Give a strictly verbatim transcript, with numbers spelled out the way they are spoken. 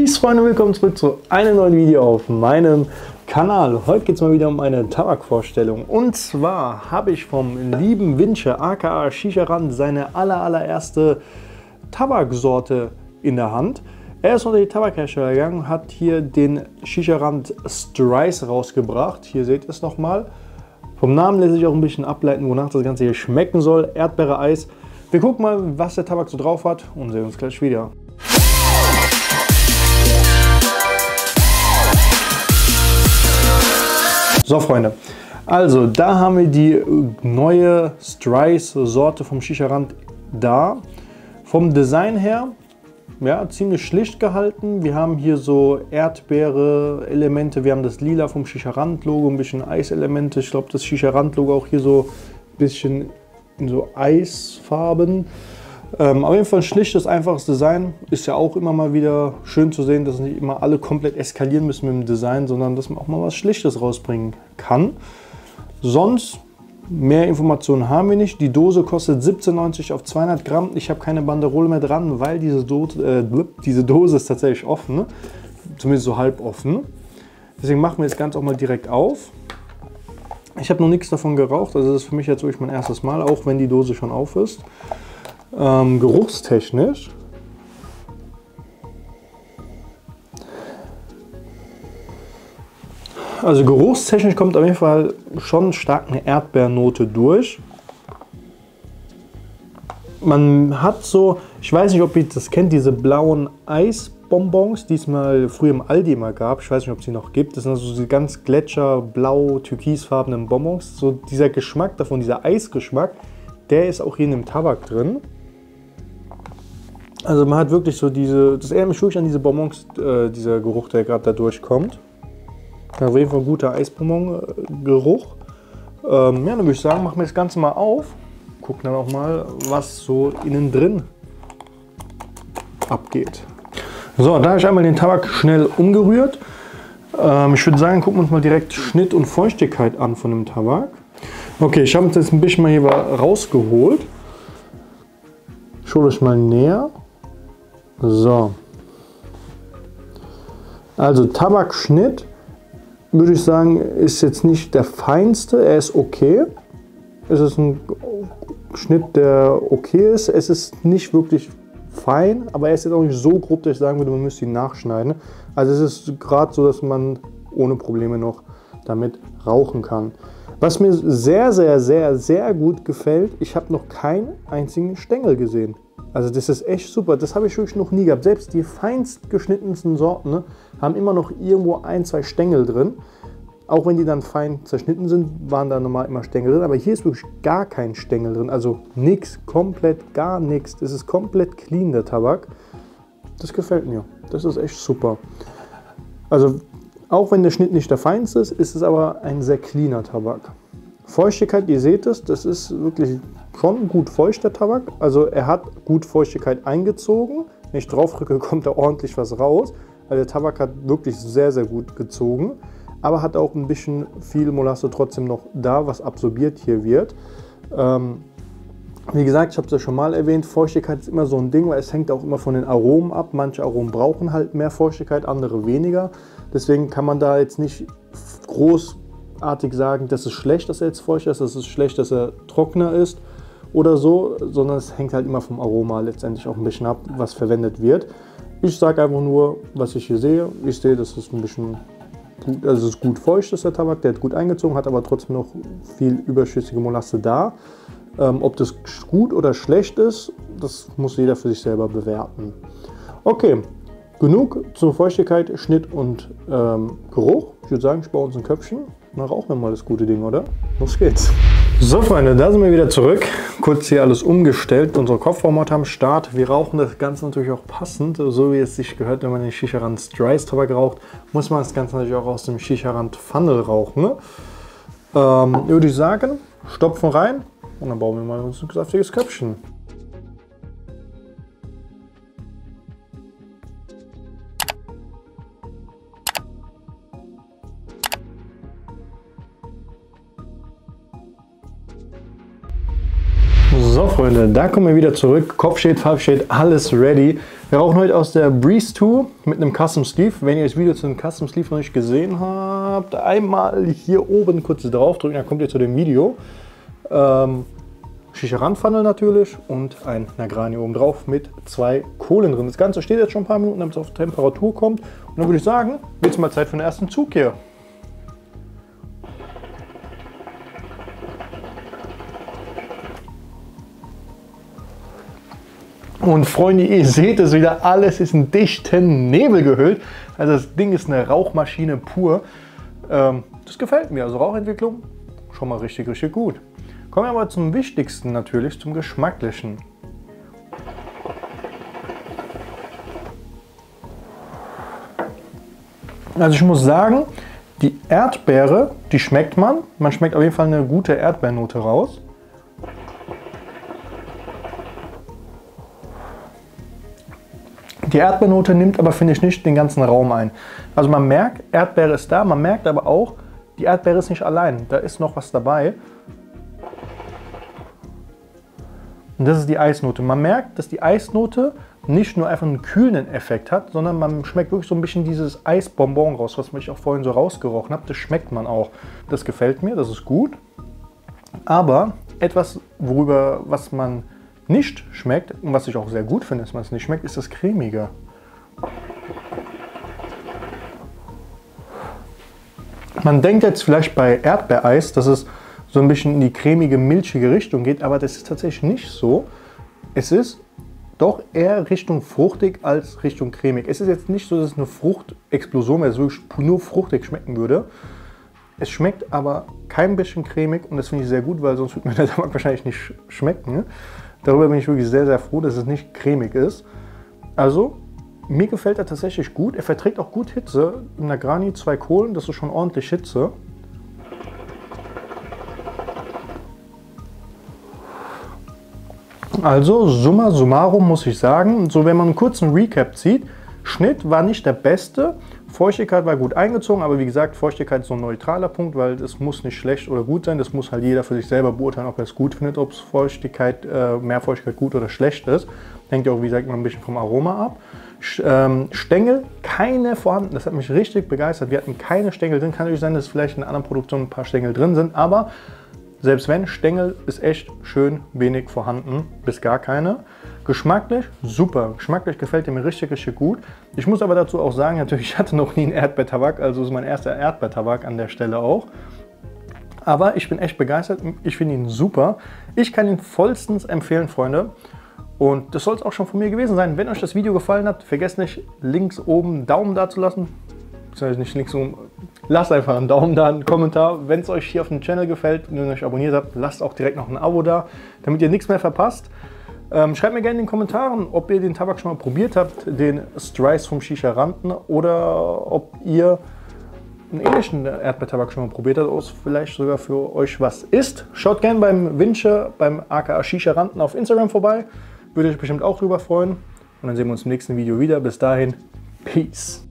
Peace Freunde, willkommen zurück zu einem neuen Video auf meinem Kanal. Heute geht es mal wieder um eine Tabakvorstellung. Und zwar habe ich vom lieben Vince aka Shisharand seine aller, allererste Tabaksorte in der Hand. Er ist unter die Tabakhersteller gegangen, hat hier den Shisharand Strice rausgebracht. Hier seht ihr es nochmal. Vom Namen lässt sich auch ein bisschen ableiten, wonach das Ganze hier schmecken soll. Erdbeere-Eis. Wir gucken mal, was der Tabak so drauf hat und sehen uns gleich wieder. So Freunde, also da haben wir die neue Strice-Sorte vom Shisharand da. Vom Design her, ja, ziemlich schlicht gehalten. Wir haben hier so Erdbeere-Elemente, wir haben das Lila vom Shisharand-Logo, ein bisschen Eiselemente. Ich glaube, das Shisharand-Logo auch hier so ein bisschen in so Eisfarben. Ähm, auf jeden Fall ein schlichtes, einfaches Design. Ist ja auch immer mal wieder schön zu sehen, dass nicht immer alle komplett eskalieren müssen mit dem Design, sondern dass man auch mal was Schlichtes rausbringen kann. Sonst, mehr Informationen haben wir nicht. Die Dose kostet siebzehn neunzig auf zweihundert Gramm. Ich habe keine Banderole mehr dran, weil diese Dose, äh, diese Dose ist tatsächlich offen. Ne? Zumindest so halb offen. Deswegen machen wir das Ganze auch mal direkt auf. Ich habe noch nichts davon geraucht, also das ist für mich jetzt wirklich mein erstes Mal, auch wenn die Dose schon auf ist. Ähm, geruchstechnisch also geruchstechnisch kommt auf jeden Fall schon stark eine Erdbeernote durch. Man hat so, ich weiß nicht, ob ihr das kennt, diese blauen Eisbonbons, die es mal früher im Aldi mal gab. Ich weiß nicht, ob es sie noch gibt. Das sind also diese ganz gletscher, blau, türkisfarbenen Bonbons. So dieser Geschmack davon, dieser Eisgeschmack, der ist auch hier in dem Tabak drin. Also man hat wirklich so diese, das erinnert mich wirklich an diese Bonbons, äh, dieser Geruch, der gerade da durchkommt. Auf jeden Fall ein guter Eisbonbon-Geruch. Ähm, ja, dann würde ich sagen, machen wir das Ganze mal auf. Gucken dann auch mal, was so innen drin abgeht. So, da habe ich einmal den Tabak schnell umgerührt. Ähm, ich würde sagen, gucken wir uns mal direkt Schnitt und Feuchtigkeit an von dem Tabak. Okay, ich habe uns jetzt ein bisschen mal hier rausgeholt. Ich hole euch mal näher. So. Also Tabakschnitt, würde ich sagen, ist jetzt nicht der feinste. Er ist okay. Es ist ein Schnitt, der okay ist. Es ist nicht wirklich fein, aber er ist jetzt auch nicht so grob, dass ich sagen würde, man müsste ihn nachschneiden. Also es ist gerade so, dass man ohne Probleme noch damit rauchen kann. Was mir sehr, sehr, sehr, sehr gut gefällt, ich habe noch keinen einzigen Stängel gesehen. Also das ist echt super, das habe ich wirklich noch nie gehabt. Selbst die feinst geschnittensten Sorten, ne, haben immer noch irgendwo ein, zwei Stängel drin. Auch wenn die dann fein zerschnitten sind, waren da normal immer Stängel drin. Aber hier ist wirklich gar kein Stängel drin, also nichts, komplett gar nichts. Das ist komplett clean, der Tabak. Das gefällt mir, das ist echt super. Also auch wenn der Schnitt nicht der feinste ist, ist es aber ein sehr cleaner Tabak. Feuchtigkeit, ihr seht es, das ist wirklich schon gut feucht, der Tabak. Also er hat gut Feuchtigkeit eingezogen. Wenn ich drauf drücke, kommt da ordentlich was raus. Also der Tabak hat wirklich sehr, sehr gut gezogen. Aber hat auch ein bisschen viel Molasse trotzdem noch da, was absorbiert hier wird. Ähm, wie gesagt, ich habe es ja schon mal erwähnt, Feuchtigkeit ist immer so ein Ding, weil es hängt auch immer von den Aromen ab. Manche Aromen brauchen halt mehr Feuchtigkeit, andere weniger. Deswegen kann man da jetzt nicht großartig sagen, das ist schlecht, dass er jetzt feucht ist, das ist schlecht, dass er trockener ist oder so, sondern es hängt halt immer vom Aroma letztendlich auch ein bisschen ab, was verwendet wird. Ich sage einfach nur, was ich hier sehe. Ich sehe, das ist ein bisschen gut, also es ist gut feucht, ist der Tabak, der hat gut eingezogen, hat aber trotzdem noch viel überschüssige Molasse da. Ähm, ob das gut oder schlecht ist, das muss jeder für sich selber bewerten. Okay, genug zur Feuchtigkeit, Schnitt und ähm, Geruch. Ich würde sagen, ich baue uns ein Köpfchen. Dann rauchen wir mal das gute Ding, oder? Los geht's. So Freunde, da sind wir wieder zurück. Kurz hier alles umgestellt. Unsere Kopfformat am Start. Wir rauchen das Ganze natürlich auch passend, so wie es sich gehört, wenn man den Shisharand Strice Tabak raucht, muss man das Ganze natürlich auch aus dem Shisharand Funnel rauchen. Ne? Ähm, würde ich sagen, stopfen rein und dann bauen wir mal uns ein saftiges Köpfchen. So Freunde, da kommen wir wieder zurück. Kopf steht, Farbe steht, alles ready. Wir rauchen heute aus der Breeze zwei mit einem Custom Sleeve. Wenn ihr das Video zu dem Custom Sleeve noch nicht gesehen habt, einmal hier oben kurz drauf drücken, dann kommt ihr zu dem Video. Ähm, Shisha-Randfunnel natürlich und ein Negrani oben drauf mit zwei Kohlen drin. Das Ganze steht jetzt schon ein paar Minuten, damit es auf Temperatur kommt. Und dann würde ich sagen, wird es mal Zeit für den ersten Zug hier. Und Freunde, ihr seht es wieder, alles ist in dichten Nebel gehüllt. Also das Ding ist eine Rauchmaschine pur. Ähm, das gefällt mir, also Rauchentwicklung schon mal richtig, richtig gut. Kommen wir aber zum Wichtigsten natürlich, zum Geschmacklichen. Also ich muss sagen, die Erdbeere, die schmeckt man. Man schmeckt auf jeden Fall eine gute Erdbeernote raus. Die Erdbeernote nimmt aber, finde ich, nicht den ganzen Raum ein. Also man merkt, Erdbeere ist da, man merkt aber auch, die Erdbeere ist nicht allein. Da ist noch was dabei. Und das ist die Eisnote. Man merkt, dass die Eisnote nicht nur einfach einen kühlenden Effekt hat, sondern man schmeckt wirklich so ein bisschen dieses Eisbonbon raus, was ich auch vorhin so rausgerochen habe. Das schmeckt man auch. Das gefällt mir, das ist gut. Aber etwas, worüber, was man nicht schmeckt und was ich auch sehr gut finde, dass man es nicht schmeckt, ist das Cremige. Man denkt jetzt vielleicht bei Erdbeereis, dass es so ein bisschen in die cremige, milchige Richtung geht, aber das ist tatsächlich nicht so. Es ist doch eher Richtung fruchtig als Richtung cremig. Es ist jetzt nicht so, dass es eine Fruchtexplosion wäre, so nur fruchtig schmecken würde. Es schmeckt aber kein bisschen cremig und das finde ich sehr gut, weil sonst würde mir der Tabak wahrscheinlich nicht schmecken. Darüber bin ich wirklich sehr, sehr froh, dass es nicht cremig ist. Also, mir gefällt er tatsächlich gut. Er verträgt auch gut Hitze. Im Negrani zwei Kohlen, das ist schon ordentlich Hitze. Also, summa summarum muss ich sagen, so wenn man einen kurzen Recap zieht, Schnitt war nicht der beste, Feuchtigkeit war gut eingezogen, aber wie gesagt, Feuchtigkeit ist so ein neutraler Punkt, weil es muss nicht schlecht oder gut sein, das muss halt jeder für sich selber beurteilen, ob er es gut findet, ob es Feuchtigkeit, äh, mehr Feuchtigkeit gut oder schlecht ist. Hängt ja auch, wie gesagt, immer ein bisschen vom Aroma ab. Ähm, Stängel, keine vorhanden, das hat mich richtig begeistert, wir hatten keine Stängel drin, kann natürlich sein, dass vielleicht in anderen Produktionen ein paar Stängel drin sind, aber selbst wenn, Stängel ist echt schön wenig vorhanden, bis gar keine. Geschmacklich super, geschmacklich gefällt mir richtig, richtig gut. Ich muss aber dazu auch sagen, natürlich, ich hatte noch nie einen Erdbeertabak, also ist mein erster Erdbeertabak an der Stelle auch. Aber ich bin echt begeistert, ich finde ihn super. Ich kann ihn vollstens empfehlen, Freunde. Und das soll es auch schon von mir gewesen sein. Wenn euch das Video gefallen hat, vergesst nicht, links oben einen Daumen da zu lassen. Beziehungsweise nicht links oben, lasst einfach einen Daumen da, einen Kommentar. Wenn es euch hier auf dem Channel gefällt und ihr euch abonniert habt, lasst auch direkt noch ein Abo da, damit ihr nichts mehr verpasst. Ähm, schreibt mir gerne in den Kommentaren, ob ihr den Tabak schon mal probiert habt, den Strice vom Shisha-Randen, oder ob ihr einen ähnlichen Erdbeertabak schon mal probiert habt, oder vielleicht sogar für euch was ist. Schaut gerne beim Winche, beim aka Shisha-Randen auf Instagram vorbei. Würde euch bestimmt auch drüber freuen. Und dann sehen wir uns im nächsten Video wieder. Bis dahin, Peace.